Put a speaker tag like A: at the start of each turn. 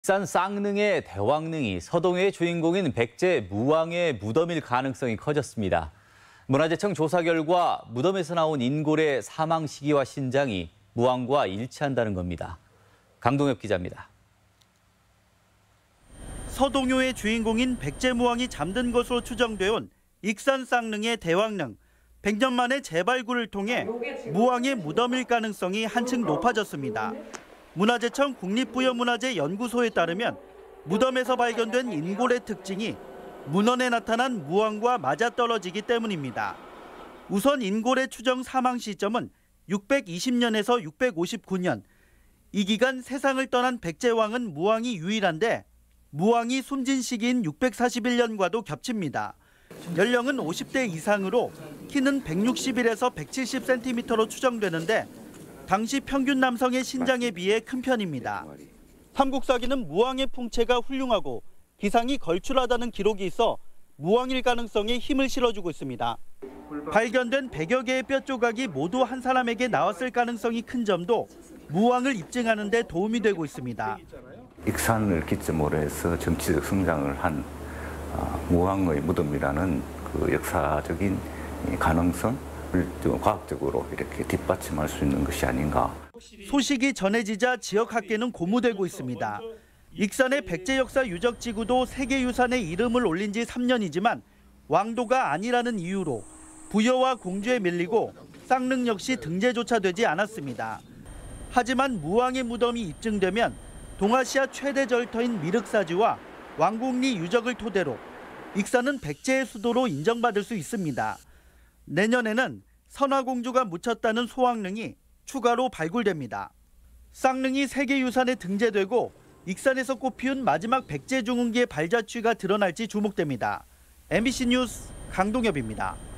A: 익산 쌍능의 대왕릉이 서동해의 주인공인 백제 무왕의 무덤일 가능성이 커졌습니다. 문화재청 조사 결과 무덤에서 나온 인골의 사망 시기와 신장이 무왕과 일치한다는 겁니다. 강동엽 기자입니다.
B: 서동요의 주인공인 백제무왕이 잠든 것으로 추정돼온 익산 쌍능의 대왕릉. 100년 만에 재발굴을 통해 무왕의 무덤일 가능성이 한층 높아졌습니다. 문화재청 국립부여문화재연구소에 따르면 무덤에서 발견된 인골의 특징이 문헌에 나타난 무왕과 맞아떨어지기 때문입니다. 우선 인골의 추정 사망 시점은 620년에서 659년. 이 기간 세상을 떠난 백제왕은 무왕이 유일한데 무왕이 숨진 시기인 641년과도 겹칩니다. 연령은 50대 이상으로 키는 161에서 170cm로 추정되는데 당시 평균 남성의 신장에 비해 큰 편입니다. 삼국사기는 무왕의 풍채가 훌륭하고 기상이 걸출하다는 기록이 있어 무왕일 가능성에 힘을 실어주고 있습니다. 발견된 100여 개의 뼈 조각이 모두 한 사람에게 나왔을 가능성이 큰 점도 무왕을 입증하는 데 도움이 되고 있습니다.
C: 익산을 기점으로 해서 정치적 성장을 한 무왕의 무덤이라는 그 역사적인 가능성, 과학적으로 이렇게 뒷받침할 수 있는 것이 아닌가.
B: 소식이 전해지자 지역학계는 고무되고 있습니다. 익산의 백제 역사 유적지구도 세계유산에 이름을 올린 지 3년이지만 왕도가 아니라는 이유로 부여와 공주에 밀리고 쌍릉 역시 등재조차 되지 않았습니다. 하지만 무왕의 무덤이 입증되면 동아시아 최대 절터인 미륵사지와 왕곡리 유적을 토대로 익산은 백제의 수도로 인정받을 수 있습니다. 내년에는 선화공주가 묻혔다는 소왕릉이 추가로 발굴됩니다. 쌍릉이 세계유산에 등재되고 익산에서 꽃피운 마지막 백제 중흥기의 발자취가 드러날지 주목됩니다. MBC 뉴스 강동엽입니다.